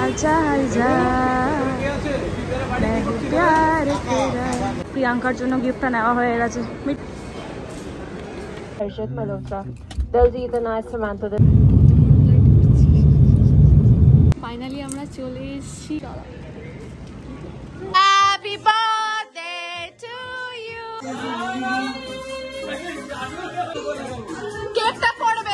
প্রিয়াঙ্কার জন্য গিফটটা নেওয়া হয়ে গেছে। ফাইনালি আমরা চলে এসেছি। Happy birthday to you. কেকটা পড়বে।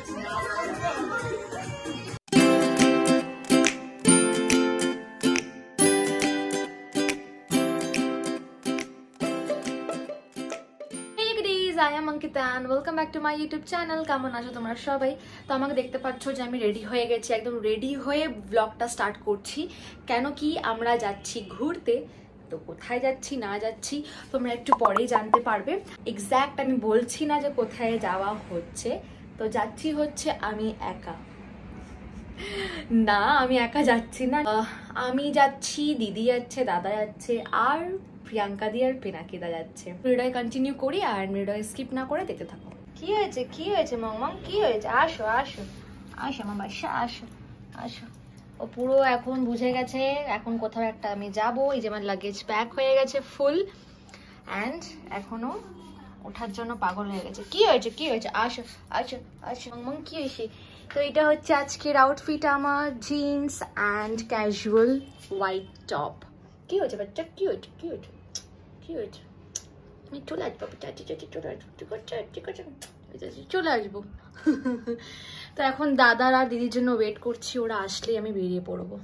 I am Ankita and welcome back to my YouTube channel. কেমন আছো তোমরা সবাই? তো আমাকে দেখতে পাচ্ছ যে আমি রেডি হয়ে গেছি, একদম রেডি হয়ে ব্লগটা স্টার্ট করছি। কেন কি আমরা যাচ্ছি ঘুরতে। তো কোথায় যাচ্ছি না যাচ্ছি তোমরা একটু পরেই জানতে পারবে। এক্স্যাক্ট আমি বলছি না যে কোথায় যাওয়া হচ্ছে। তো যাচ্ছি হচ্ছে আমি একা না, আমি একা যাচ্ছি না, আমি যাচ্ছি, দিদি যাচ্ছে, দাদা যাচ্ছে, আর প্রিয়াঙ্কা দি আর পিনাকিদা যাচ্ছে। ভিডিও কন্টিনিউ করি আর ভিডিও স্কিপ না করে দেখতে থাকো। কি হয়েছে কি হয়েছে মাম, কি হয়েছে? আসো আসো আসো আমার বাসা, আসো আসো। ও পুরো এখন বুঝে গেছে এখন কোথাও একটা আমি যাব। এই যে আমার লাগেজ প্যাক হয়ে গেছে ফুল, অ্যান্ড এখনো ওঠার জন্য পাগল হয়ে গেছে। কি হয়েছে কি হয়েছে? আসো আসো আসো মাম, কি হয়েছে? তো এটা হচ্ছে আজকের আউটফিট আমার, jeans and casual white top. কি হয়েছে বাচ্চা? কি হয়েছে কি হয়েছে কি হয়েছে? আমি চলে আসবো, চলে আসবো, ঠিক আছে ঠিক আছে চলে আসবো। তো এখন দাদার আর দিদির জন্য ওয়েট করছি, ওরা আসলেই আমি বেরিয়ে পড়বো।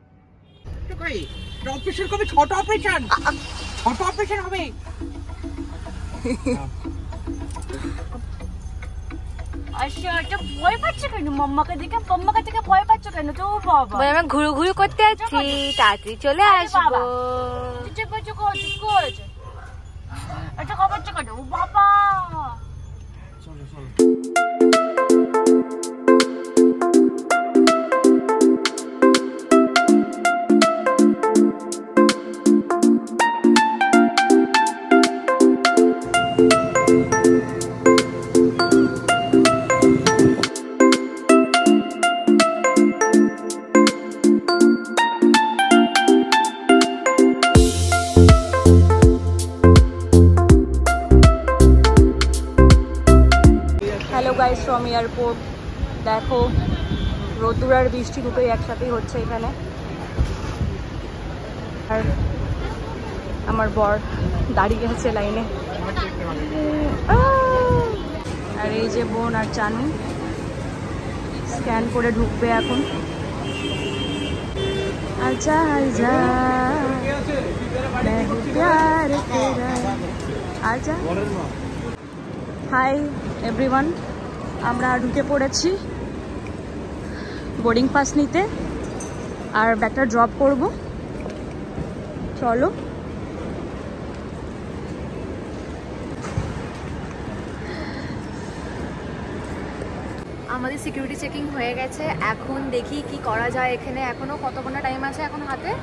অপারেশন কবে? ছোট অপারেশন, ছোট অপারেশন হবে। আচ্ছা, এটা ভয় পাচ্ছ কেন? মাম্মাকে দেখে ভয় পাচ্ছ কেন? তো বাবা আমি ঘুরু ঘুরু করতে যাচ্ছি, তাড়াতাড়ি চলে আসবো। এটা খবর কেন? ও বাবা চলো চলো। Guys from airport. দেখো রোদ্দুর আর বৃষ্টি দুটোই একসাথেই হচ্ছে এখানে। আর আমার বর দাঁড়িয়ে আছে লাইনে। আর এই যে বোন আর চানু স্ক্যান করে ঢুকবে এখন। আচ্ছা আচ্ছা আচ্ছা। হাই এভরিওয়ান, আমরা ঢুকে পড়েছি বোর্ডিং পাস নিতে আর ব্যাগটা ড্রপ করব। চলো। আমাদের সিকিউরিটি চেকিং হয়ে গেছে, এখন দেখি কি করা যায় এখানে। এখনো কত ঘন্টা টাইম আছে এখন হাতে?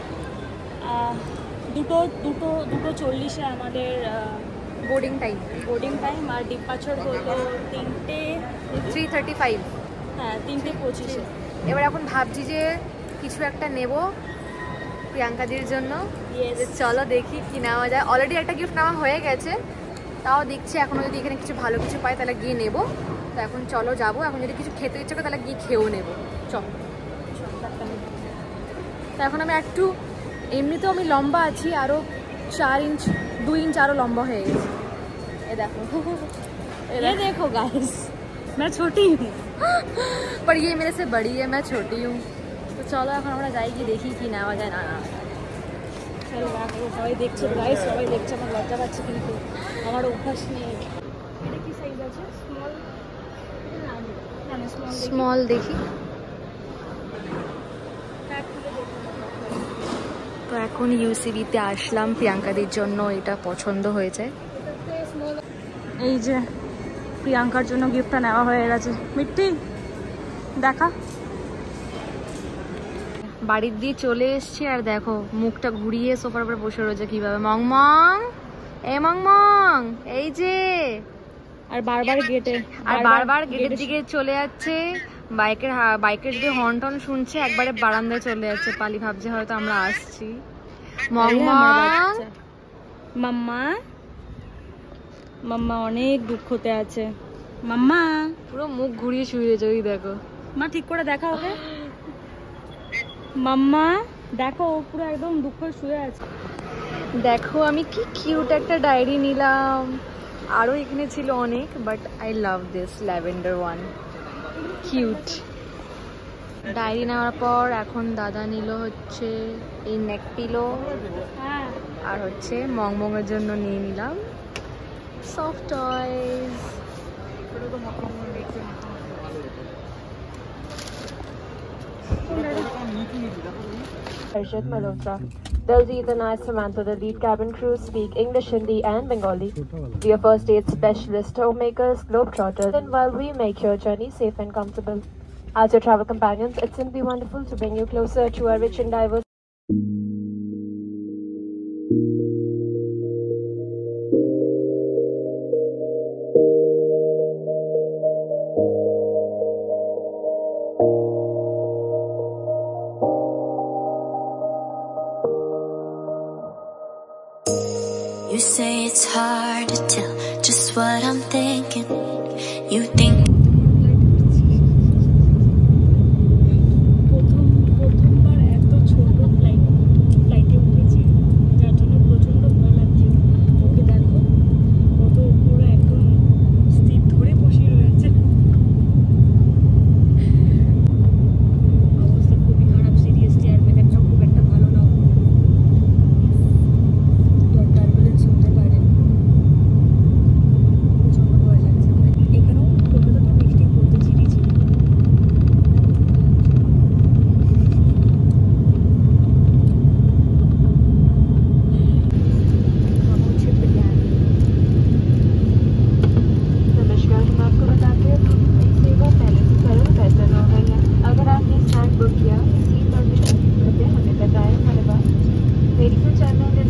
2:40 আমাদের বোর্ডিং টাইম আর ডিপার্চার হলো 3:35। হ্যাঁ 3:25। এবার এখন ভাবছি যে কিছু একটা নেব প্রিয়াঙ্কাদির জন্য। চলো দেখি কি নেওয়া যায়। অলরেডি একটা গিফট নেওয়া হয়ে গেছে, তাও দেখছি এখনো যদি এখানে কিছু ভালো কিছু পাই তাহলে গিয়ে নেব। তো এখন চলো যাবো। এখন যদি কিছু খেতে ইচ্ছে করে তাহলে গিয়ে খেয়েও নেবো। চল। তো এখন আমি একটু, এমনিতেও আমি লম্বা আছি, আরও 2 इंच আরও লম্বা হয়ে গেছে। ये देखो गाइस, मैं छोटी हूँ पर ये मेरे से बड़ी है, मैं छोटी हूँ। तो चलो এখন আমরা যাই, গিয়ে দেখি কি নেওয়া যায় না না। চলো সবাই দেখছে গাইস, সবাই দেখছে, আমার লজ্জা পাচ্ছে কিন্তু আমার অভ্যাস নেই। এটা কি সাইজ আছে? স্মল দেখি। তো এখন ইউসিবিতে আসলাম, প্রিয়াঙ্কাদির জন্য এটা পছন্দ হয়েছে। এই যে প্রিয়াঙ্কার জন্য গিফটটা নেওয়া হয়ে গেছে। মিট্টি দেখা, বাড়ির দিয়ে চলে এসছি আর দেখো মুখটা ঘুরিয়ে সোফার উপর বসে রয়েছে কিভাবে। মং এই যে, আর বারবার গেটের দিকে চলে যাচ্ছে। বাইকের যদি হর্ন টন শুনছে একবারে বারান্দায় চলে যাচ্ছে। পালি ভাবছে হয়তো আমরা আসছি। মাম্মা মাম্মা অনেক দুঃখতে আছে। মাম্মা পুরো মুখ ঘুরিয়ে শুয়েছে, ওই দেখো। মা ঠিক করে দেখা ওকে। মাম্মা দেখো, ও পুরো একদম দুঃখ শুয়ে আছে। দেখো আমি কি কিউট একটা ডায়েরি নিলাম। আরো এখানে ছিল অনেক, but I love this lavender one, cute. Diary নেওয়ার পর এখন দাদা নিল হচ্ছে এই নেক পিলো, আর হচ্ছে মংমংয়ের জন্য নিয়ে নিলাম soft toys. Arshad Malhotra. Daljeet and I, Samantha, the lead cabin crew, speak English, Hindi and Bengali. We are first aid specialists, homemakers, globetrotters, and while we make your journey safe and comfortable. As your travel companions, it's simply wonderful to bring you closer to our rich and diverse. You say it's hard to tell just what I'm thinking. You think প্রথমবার এত ছোট ফ্লাইটে উঠেছি, যার জন্য প্রচন্ড ভয় লাগছে। ওকে দেখো, কত পুরো একদম স্থির ধরে বসে রয়েছে। অবস্থা খুবই খারাপ, সিরিয়াসলি। আর ওয়েদারটাও খুব একটা ভালো না, টার্বুলেন্স হতে পারে। প্রচন্ড ভয় লাগছে। এখানেও কলকাতাতে বৃষ্টি পড়তে ঝিরিঝিরি। नमस्कार, हम आपको बताते हैं कि सेवा पहले से सरल बेहतर हो गई है। अगर आपने स्टैंड बुक किया, सीट परमिशन कृपया हमें बताएं। धन्यवाद। मेरी तो चैनल ने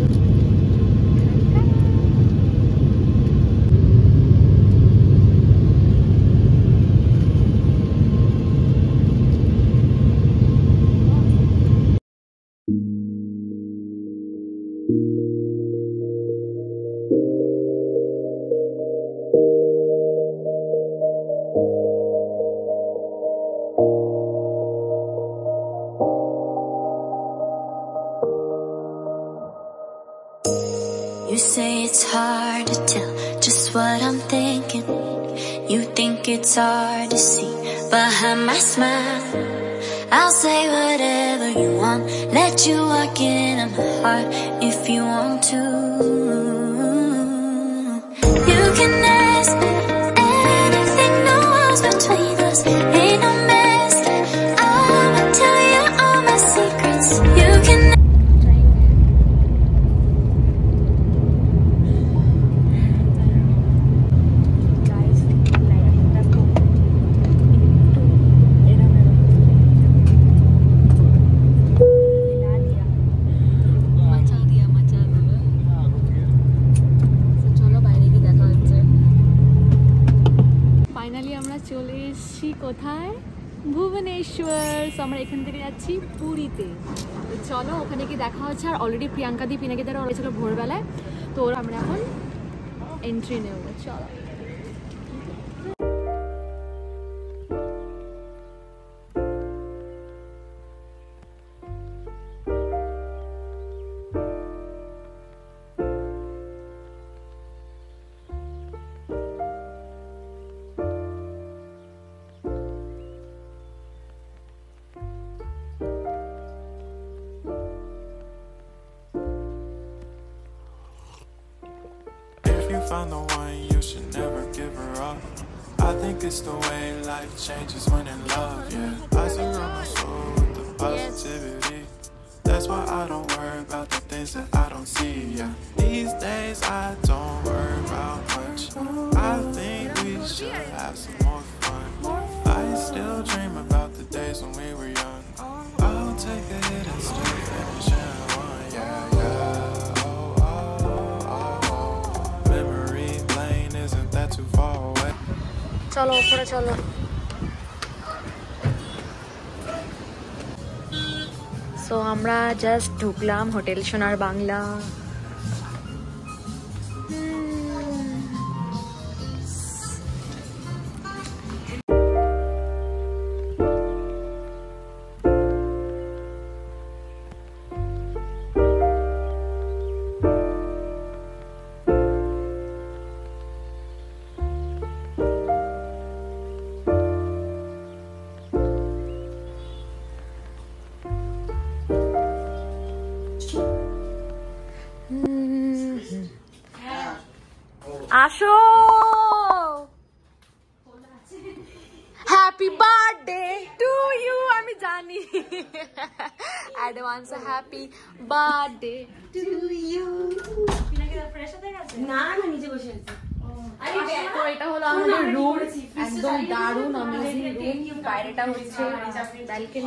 You say it's hard to tell just what I'm thinking. You think it's hard to see behind my smile. I'll say whatever you want, let you walk into my heart if you want to. You can ask me anything, no walls between us, ain't no mess. I'ma tell you all my secrets. You can চলে এসেছি কোথায়, ভুবনেশ্বর। আমরা এখান থেকে যাচ্ছি পুরীতে। তো চলো ওখানে কি দেখা হচ্ছে। আর অলরেডি প্রিয়াঙ্কা দি পিনাকি দ্বারা হয়েছিল ভোরবেলায়, তো আমরা এখন এন্ট্রি নেব। চলো। Found the one, you should never give her up. I think it's the way life changes when in love, yeah. I surround my soul with the positivity. That's why I don't worry about the things that I don't see, yeah. These days I don't worry about much. I think we should have some more fun. I still dream about the days when we were young. I'll take a hit and still finish in one, yeah, yeah. চলো উপরে চলো। So আমরা just ঢুকলাম hotel সোনার বাংলা। আসো, happy birthday to you. আমি জানি, advance happy birthday to you. না না নিজে বসে আছি। তো এটা হলো আমাদের রুম, একদম দারুণ অ্যামেজিং রুম। বাইরেটা হচ্ছে ব্যালকনি,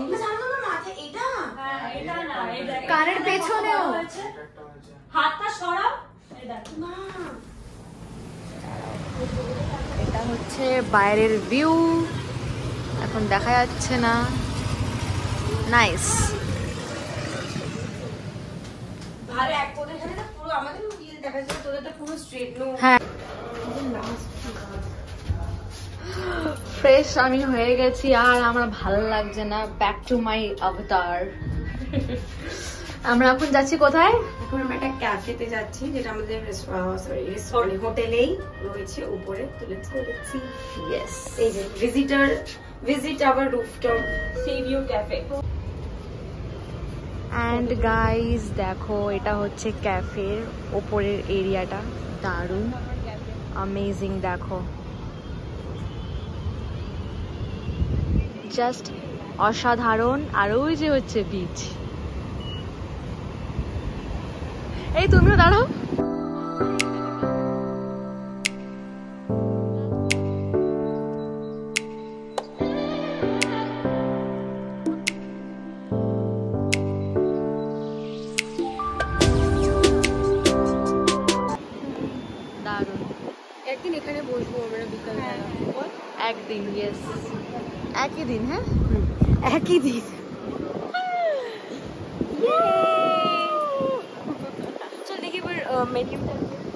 কারের পেছনেও। হাতটা সরাও। এটা হচ্ছে বাইরের ভিউ, এখন দেখা যাচ্ছে না। নাইস। হ্যাঁ, ফ্রেশ আমি হয়ে গেছি আর আমার ভালো লাগছে না। ব্যাক টু মাই অবতার। আমরা এখন যাচ্ছি কোথায়? এখন আমরা একটা ক্যাফেতে যাচ্ছি, যেটা আমাদের হোটেলেই রয়েছে উপরে। তো let's go, let's see. Yes, এই যে visit our rooftop sea view cafe. And guys দেখো, এটা হচ্ছে ক্যাফের ওপরের এরিয়াটা, দারুণ অ্যামেজিং। দেখো, জাস্ট অসাধারণ। আর ওই যে হচ্ছে বিচ। এই তুমিও দাঁড়াও। দারুণ। একদিন এখানে বসবো আমরা বিকালবেলা। একদিন, ইয়েস, একই দিন। হ্যাঁ, একই দিন। চল দেখি এবার মেনুটা।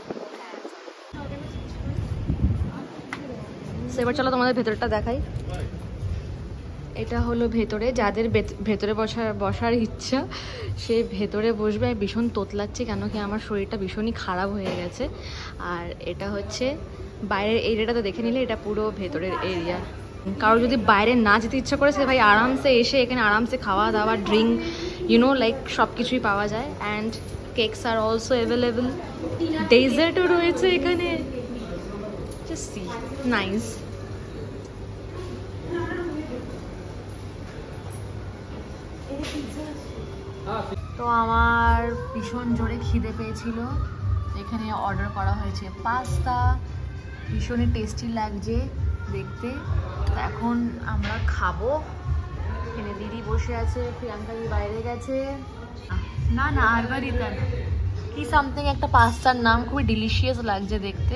এবার চলো তোমাদের ভেতরটা দেখাই। এটা হলো ভেতরে, যাদের ভেতরে বসার ইচ্ছা সে ভেতরে বসবে। ভীষণ তোতলাচ্ছে কেন কি আমার শরীরটা ভীষণই খারাপ হয়ে গেছে। আর এটা হচ্ছে বাইরের এরিয়াটা, তো দেখে নিলে এটা পুরো ভেতরের এরিয়া। কারো যদি বাইরে না যেতে ইচ্ছা করে সে ভাই আরামসে এসে এখানে আরামসে খাওয়া দাওয়া, ড্রিঙ্ক, ইউনো লাইক সব কিছুই পাওয়া যায়। অ্যান্ড কেকস আর অলসো অ্যাভেলেবল, ডেজার্টও রয়েছে এখানে। Just see, nice. তো আমার ভীষণ জোরে খিদে পেয়েছিল, এখানে অর্ডার করা হয়েছে পাস্তা। ভীষণই টেস্টি লাগছে দেখতে। তো এখন আমরা খাবো। এখানে দিদি বসে আছে, প্রিয়াঙ্কা দি বাইরে গেছে। না না, আরবারিতা না, কি সামথিং একটা পাস্তার নাম, খুবই ডিলিশিয়াস লাগছে দেখতে।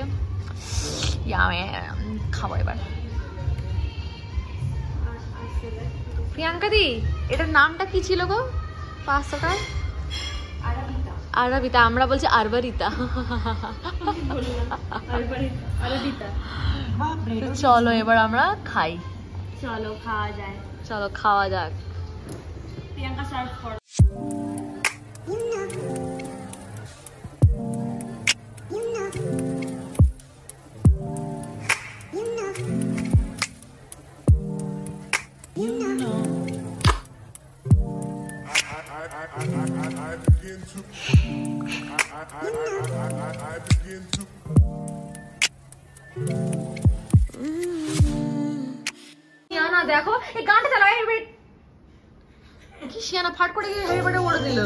খাবো এবার। প্রিয়াঙ্কা দি, এটার নামটা কি ছিল গো পাস্তাটা? আরবিতা। আমরা বলছি আরবারিতা। চলো এবার আমরা খাই। চলো খাওয়া যায়। চলো খাওয়া যাক। প্রিয়াঙ্কা সার্ভ কর। শিয়ানা দেখো, এই গানটা চালাও। কি শিয়ানা ফাট করে গিয়ে হেডবাটে উড়ে দিল।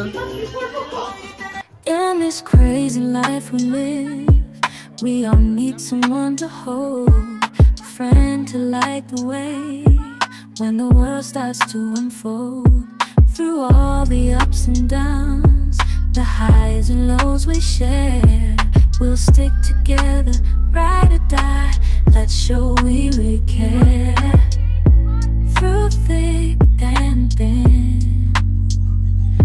In this crazy life we live, we all need someone to hold, a friend to light the way when the world starts to unfold. Through all the ups and downs, the highs and lows we share, we'll stick together, ride or die. Let's show we really care. Through thick and thin,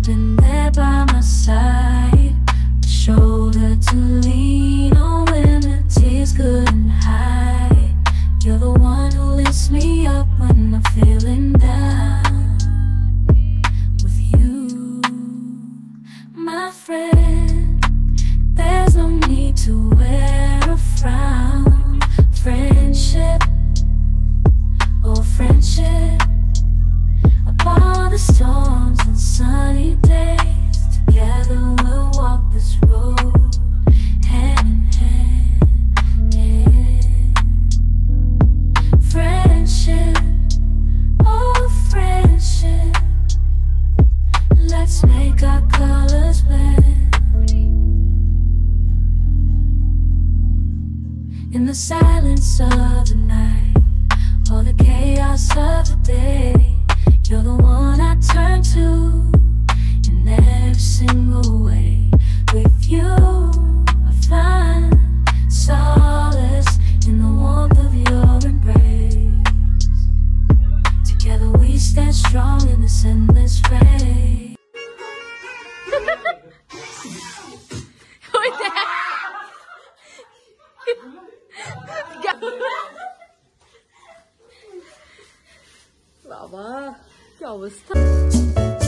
been there by my side, a shoulder to lean on when the tears couldn't hide. You're the one who lifts me up when I'm feeling down. With you, my friend, there's no need to wear a frown. Friendship, oh friendship, upon the storms and sunny days, together we'll walk this road, hand in hand, yeah. Friendship, oh friendship, let's make our colors blend. In the silence of the night, or the chaos of the day, you're the one I turn to in every single way. With you, I find solace in the warmth of your embrace. Together we stand strong in this endless race. বাবা কি অবস্থা।